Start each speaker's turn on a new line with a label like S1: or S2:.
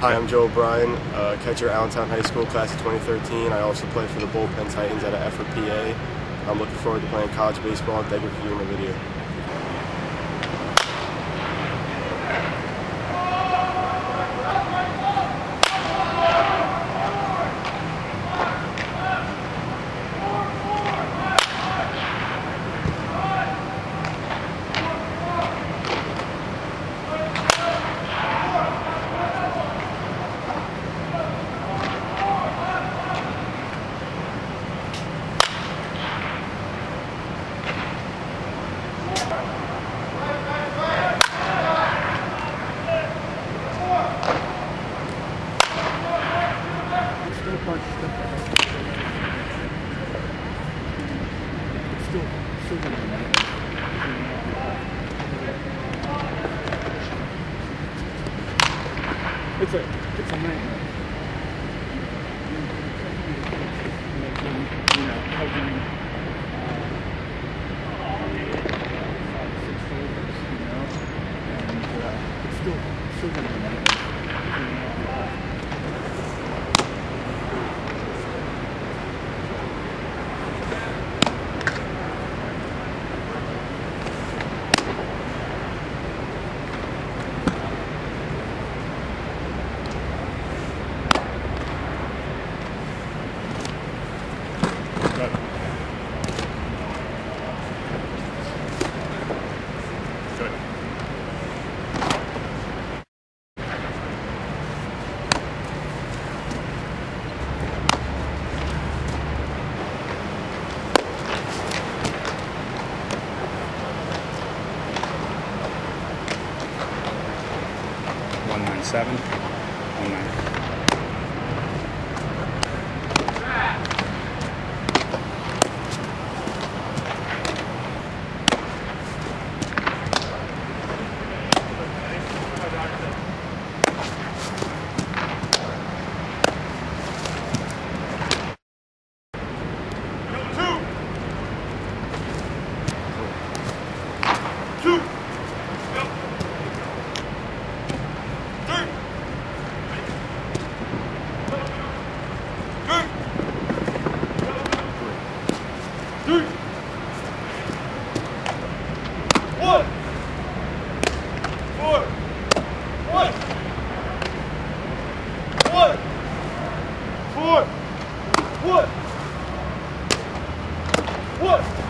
S1: Hi, I'm Joe O'Brien, catcher at Allentown High School, class of 2013. I also play for the Bullpen Titans out of Effort, PA. I'm looking forward to playing college baseball. Thank you for viewing the video.
S2: It's a nightmare. You know, helping 6 folders, you know, and it's still going to be a nightmare.
S3: Seven. 1-9.
S1: What?